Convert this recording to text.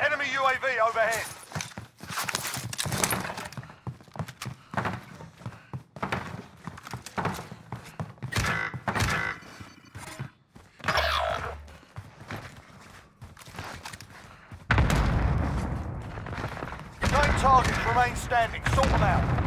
Enemy UAV overhead. Main targets remain standing. Sort them out.